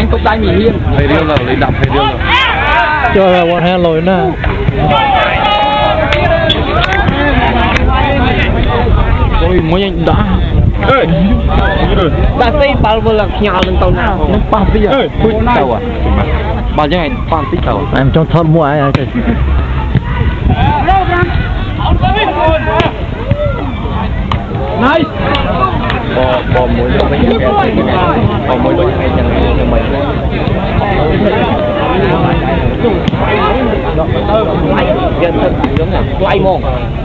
anh cục tay mình hiên hay riêng là lấy đập hay riêng là cho là one hand lồi nè ôi mới anh đã đã xây bao vừa là nhào lên tàu nào nó ba tí à tàu à bao nhiêu ngày ba tí tàu em trong thôn mua ai chơi nice bò muối nó mới cái bò muối nó hay chẳng nhưng mà gần thật giống là quay mông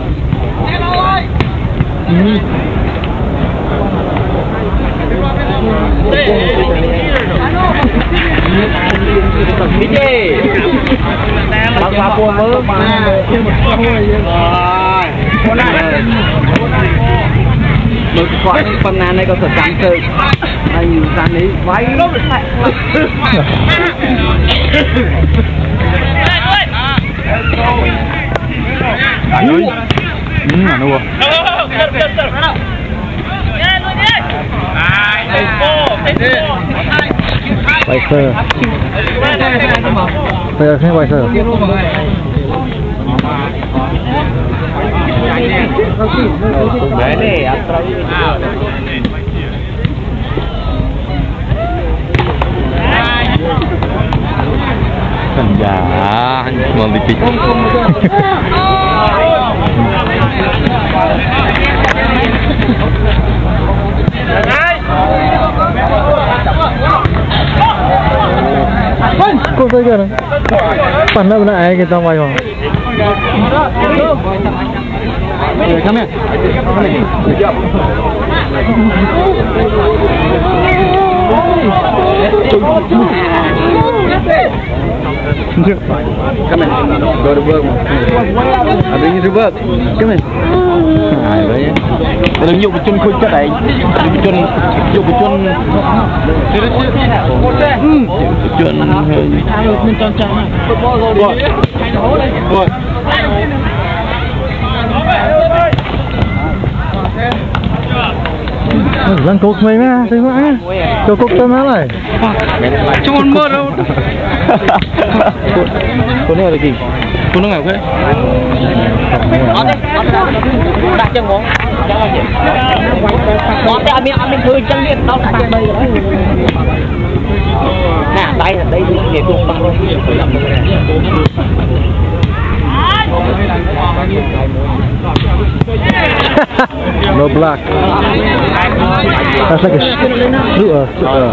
đi đi bác hoa cua mớ một quả con nan này có thể cắn từ anh cắn ấy váy à đâu quay sơ bây giờ xem quay sơ đấy này thành giả ngon đi chích cô thấy chưa này phần đâu này cái tao quay vào come here come in go to work I bring you to work come in ai vậy đừng dùng chân khui chất đấy dùng chân răng cột mày nè, thấy không? Cho cột tao má này. Chôn mơ đâu. Cô nói là gì? cô nó ngầu thế. Đặt chân ngón. Ngón thì anh thôi chân liền đâu đặt chân đây rồi. Nè, đây để cùng bằng luôn. No black. That's like a sugar.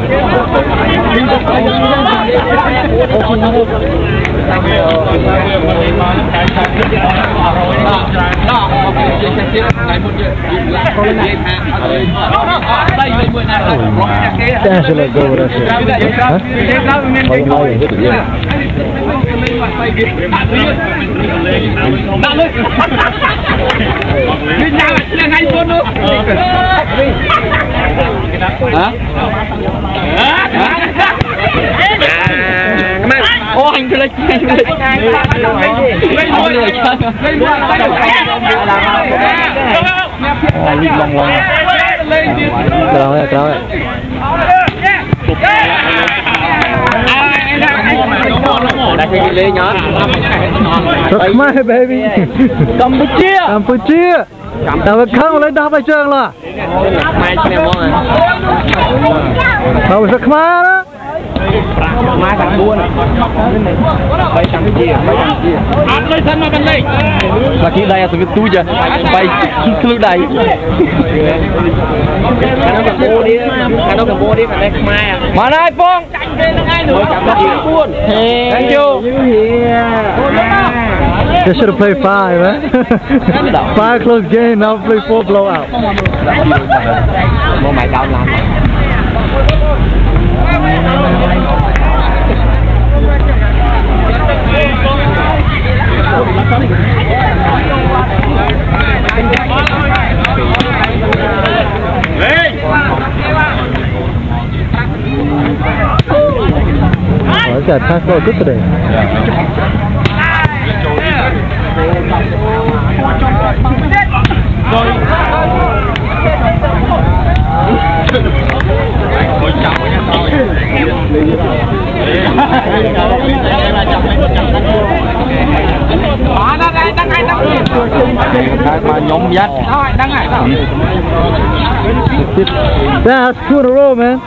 That's like go with us. Huh? Ô anh cứ lấy That's my baby. Campuchia. Tao phải khăng lên đáp lại trường là. Tao phải khăng đó. Mai thằng buôn bay thằng cái gì ăn lên thân mà bên đây là cái đây là cái túi chưa bay cứ đây nó cầm bô đi mà đây mai mà đây Phong buôn thank you They should have played 5, man. 5 close game, now play 4 blowout. Mua mày cao lắm. Oh, this guy passed well good today. mà nhóm dắt That's 2 in a row, man.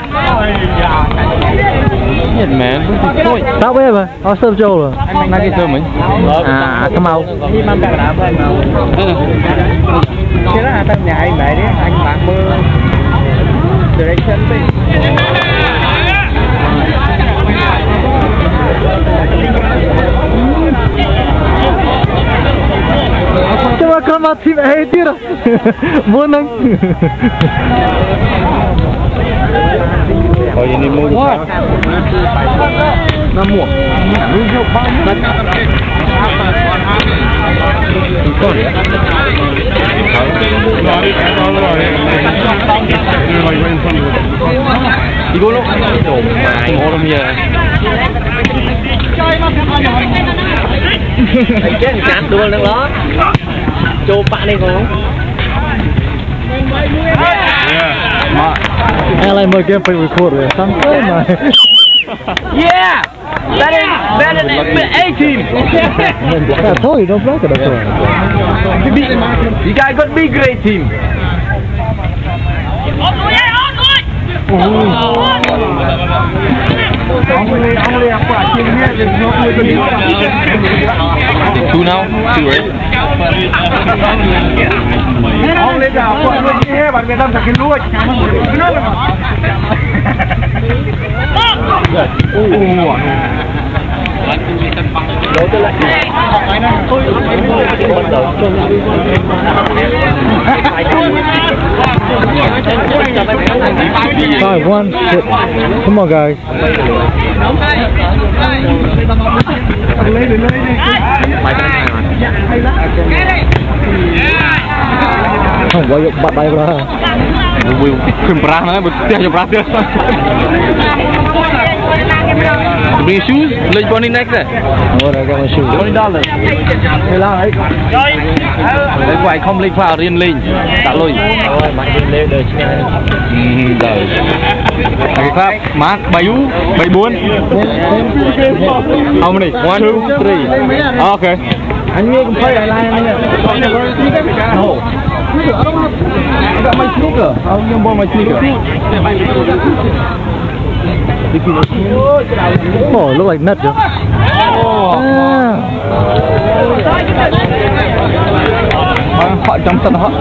nhìn mẹ thôi Stop with it, I'll serve Joel. anh nói cái sơ mình Come out. Chứ đó tao nhảy lại đấy anh bạn mơ direction đi. Coba come out team A đi rồi. Muốn không? Thôi ini mua nó mua đi cô lúc đồ mài ngô lắm giờ Thầy chết thì chán đua nữa đó. Chô bạn đi không? I like my game play recorder. Something my. Yeah! That is A team! I told you don't block it. You guys got big great team. two now two right Ông lên nào quậy luôn chứ bạn Việt Nam thật cái lúa Five, one, hit. Come on, guys. Không, quay bắt tay ra. Willขึ้นปลานะบุตรเตี้ยจะปลาเตี้ย bring shoes lên con đi next này What I got my shoes. $20 thế là ấy lấy quay không lên vào riêng lên tạ lôi Ôi, bạn đi lên đời chứ đời cái pháp mark 7 4 how many 1 2 3 okay Anh nghe cũng phải lại anh nha. no I got my sneaker how you borrow my sneaker Oh, look like nut, Joe. họ trong sân họ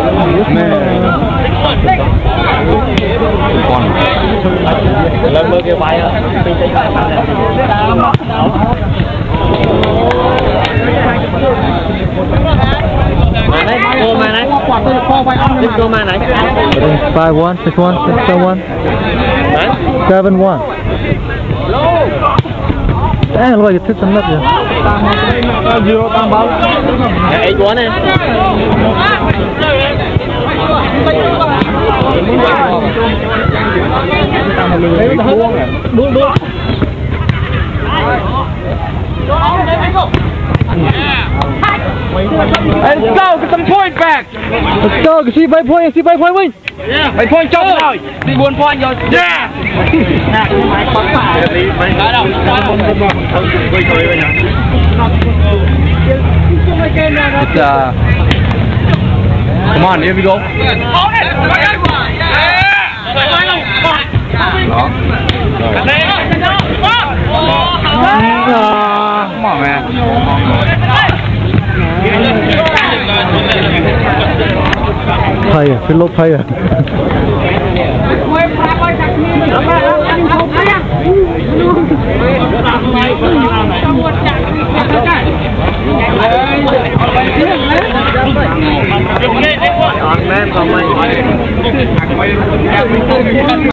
còn lên mưa kêu bay á. Mà đấy, cô mà đấy. Đừng cô mà đấy. 5-1, 6-1, 6-1. 7-1. Look like it took some nut, Joe. zero tăng bao Eight one này. Đuông. let's go get some point back Let's go, see 5 point win. ไปpoint chốt rồi đi 4 point rồi yeah it's come on here we go đó come on man Pay à, phải lốp pay à. Còn men còn mấy